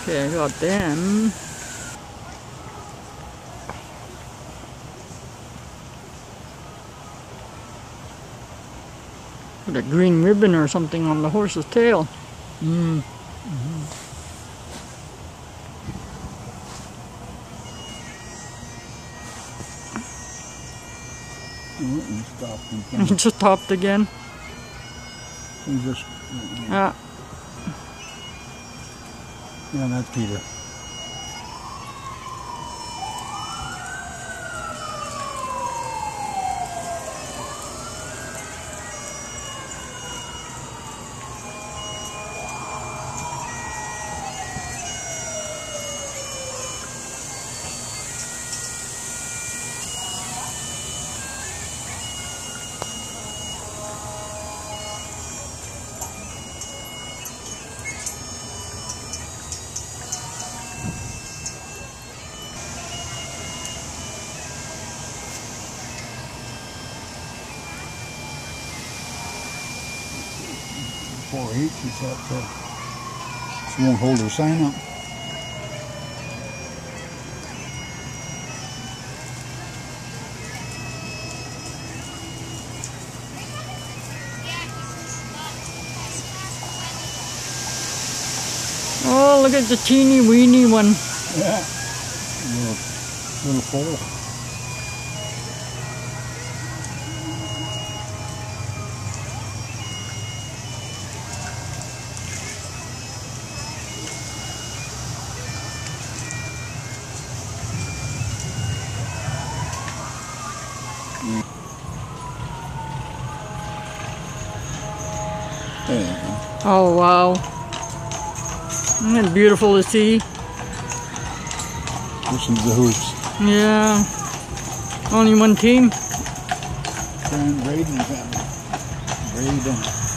Okay, I got them. With a green ribbon or something on the horse's tail. He stopped in front He of just stopped again. He just, Yeah. yeah, that's Peter. .4H, he thought she won't hold her sign up. Oh, look at the teeny weeny one. Yeah, little foal. There you go. Oh, wow. Isn't it beautiful to see? Listen to the hoops. Yeah. Only one team. Braden family. Braden.